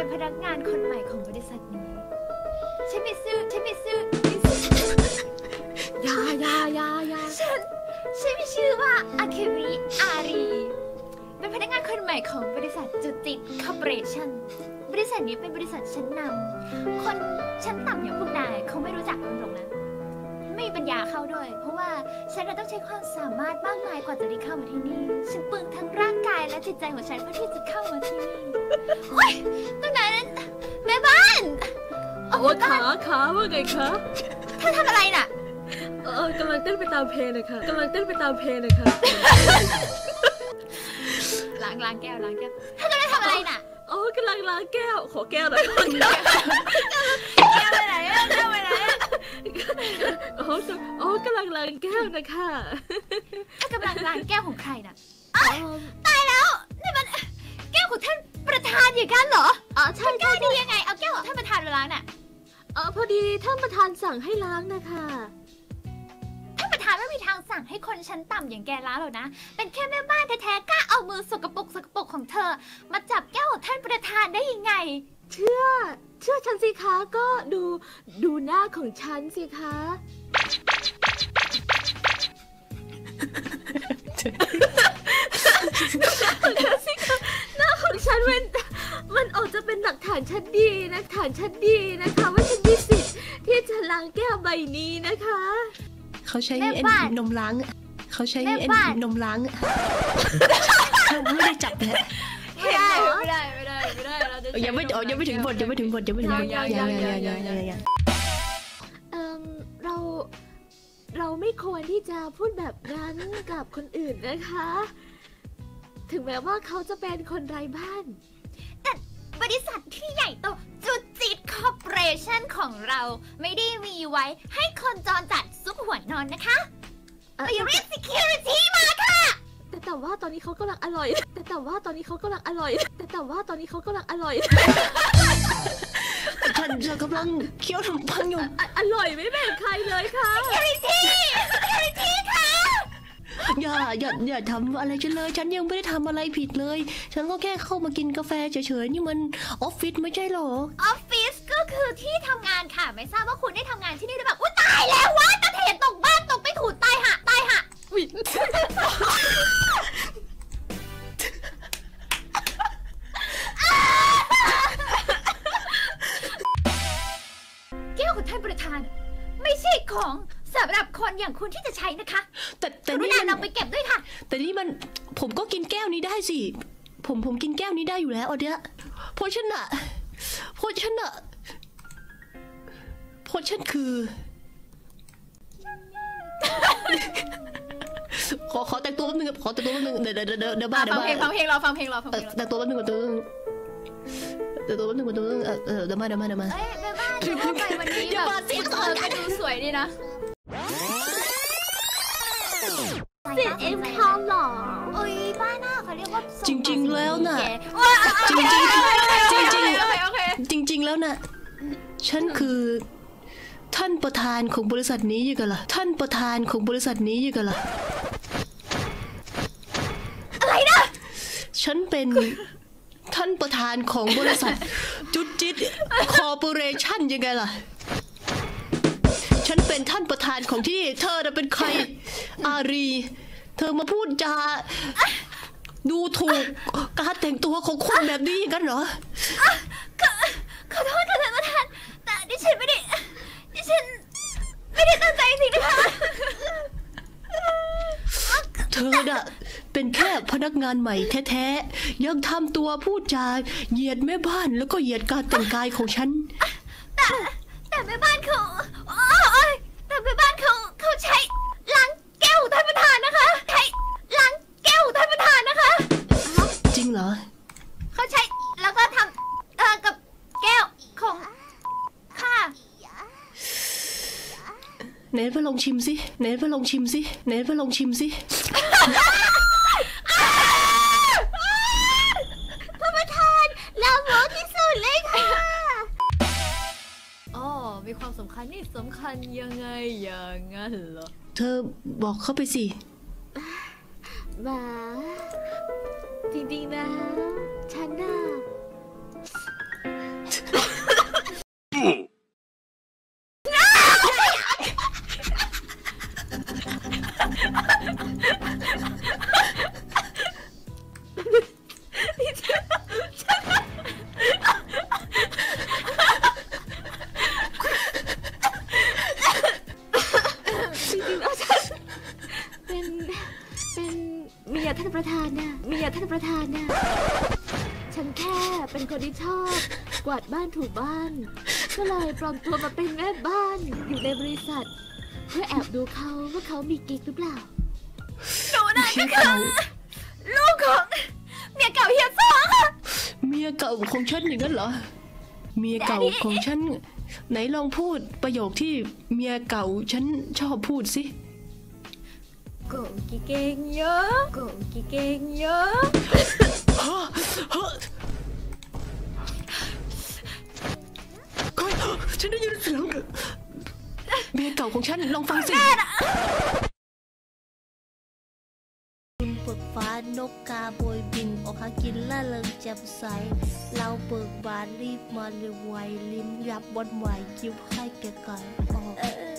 เป็นพนักงานคนใหม่ของบริษัทนี้ฉันไม่ซื้ออย่าฉันมีชื่อว่าอาเคมิอารีเป็นพนักงานคนใหม่ของบริษัทจุติคอร์ปอเรชั่นบริษัทนี้เป็นบริษัทชั้นนำคนชั้นต่ำอย่างพวกนายเขาไม่รู้จักมันหรอกนะไม่มีปัญญาเข้าด้วยเพราะว่าฉันต้องใช้ความสามารถมากมายกว่าจะได้เข้ามาที่นี่ฉันปึงทั้งร่างกายและจิตใจของฉันเพื่อที่จะเข้ามาที่นี่โอ๊ยตรงนั้นแม่บ้านโอ้ขาว่าไงคะเธอทำอะไรน่ะกำลังเต้นไปตามเพลงนะคะล้างแก้วเธอกำลังทำอะไรน่ะกำลังล้างแก้วขอแก้วหน่อยแก้วไปไหนกำลังล้างแก้วนะคะถ้ากำลังล้างแก้วของใครน่ะตายแล้วนี่มันแก้วของท่านประธานอย่างนั้นเหรอใช่ได้ดียังไงเอาแก้วของท่านประธานมาล้างน่ะพอดีท่านประธานสั่งให้ล้างนะคะท่านประธานไม่มีทางสั่งให้คนชั้นต่ำอย่างแกล้างหรอกนะเป็นแค่แม่บ้านแท้ๆกล้าเอามือสกปรกของเธอมาจับแก้วของท่านประธานได้ยังไงเชื่อฉันสิคะก็ดูหน้าของฉันสิคะหน้าของฉันมันออกจะเป็นหลักฐานชั้นดีนะคะว่าฉันมีสิทธิ์ที่จะล้างแก้วใบนี้นะคะเขาใช้นมล้างนมล้างเขาไม่ได้จับเลยไม่ได้ยังไม่ถึงบทยังเราไม่ควรที่จะพูดแบบนั้นกับคนอื่นนะคะถึงแม้ว่าเขาจะเป็นคนไร้บ้านแต่บริษัทที่ใหญ่โตจุติคอร์ปอเรชั่นของเราไม่ได้มีไว้ให้คนจรจัดซุกหัวนอนนะคะไปเรียก security มาค่ะแต่ว่าตอนนี้เขากำลังอร่อยท่านกำลังเคี้ยวขนมปังอยู่อร่อยไม่แบ่งใครเลยค่ะ security ค่ะอย่าทำอะไรฉันเลยฉันยังไม่ได้ทำอะไรผิดเลยฉันก็แค่เข้ามากินกาแฟเฉยๆนี่มันออฟฟิศไม่ใช่หรอออฟฟิศก็คือที่ทำงานค่ะไม่ทราบว่าคุณได้ทำงานที่นี่หรือเปล่าอุ้ยตายแล้ววะตะเถนตกบ้านตกไปถูตายหะแก้วของท่านประธานไม่ใช่ของสำหรับคนอย่างคุณที่จะใช้นะคะแต่นี่มันเอาไปเก็บด้วยค่ะแต่นี่มันผมก็กินแก้วนี้ได้สิผมกินแก้วนี้ได้อยู่แล้วเดี๋ยวเพราะฉันคือขอแต่งตัวแป๊บนึงเดี๋ยวบ้าฟังเพลงรอฟังเพลงแต่งตัวแป๊บนึงเดี๋ยวมาเอ้ยแม่บ้านเดี๋ยวเข้าไปวันนี้แบบไปดูสวยดีนะ CM เขาหรอโอ้ยบ้าหน้าเขาเรียกว่าจริงๆแล้วน่ะจริงแล้วน่ะฉันคือท่านประธานของบริษัทนี้ยังไงล่ะอะไรนะฉันเป็นท่านประธานของบริษัทจุติคอร์ปอเรชั่นยังไงล่ะฉันเป็นท่านประธานของที่เธอเป็นใครอารีเธอมาพูดจาดูถูกการแต่งตัวของคนแบบนี้อย่างนั้นเหรอขอโทษค่ะท่านประธานแต่ดิฉันไม่ได้ตั้งใจจริงนะคะเธอน่ะเป็นแค่พนักงานใหม่แท้ๆยังทำตัวพูดจาเหยียดแม่บ้านแล้วก็เหยียดการแต่งกายของฉันแต่แม่บ้านเขาใช้ล้างแก้วท่านประธานนะคะใช้ล้างแก้วท่านประธานนะคะจริงเหรอเขาใช้แล้วก็ทำกับแก้วของค่ะเนทมาลองชิมสิท่านประธานลาโมที่สุดเลยค่ะมีความสำคัญยังไงอย่างนั้นเหรอเธอบอกเขาไปสิจริงๆนะฉันน่ะยท่านประธานน่ะเมียท่านประธานน่ะฉันแค่เป็นคนที่ชอบกวาดบ้านถูบ้านก็เลยปลอมตัวมาเป็นแม่บ้านอยู่ในบริษัท เพื่อแอบดูเขาว่าเขามีกิ๊กหรือเปล่าหนูน่ะก็คือลูกของเมียเก่าเฮียซ้อค่ะเมียเก่าของฉันอย่างนั้นเหรอเมียเก่าของฉันไหนลองพูดประโยคที่เมียเก่าฉันชอบพูดสิโกกิเกงเยอะโกกิเกงเยอะก้อยฉันได้ยินเสียงเมียเก่าของฉันลองฟังสิคุณเบิกฟ้านกกาโบยบินออกหากินล่าเริงแจ่มใสเราเบิกบานรีบมาเร็วไวลิ้มยับวันไหวยิ้มให้แก่ไก่